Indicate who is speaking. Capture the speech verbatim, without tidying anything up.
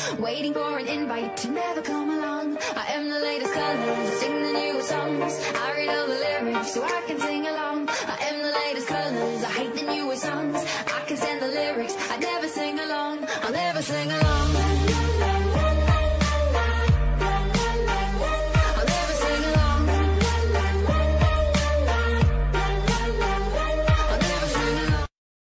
Speaker 1: waiting for an invite to never come along. I am the latest colors, I sing the newest songs. I read all the lyrics so I can sing along. I am the latest colors, I hate the newest songs. I can stand the lyrics, I never sing along. I'll never sing along.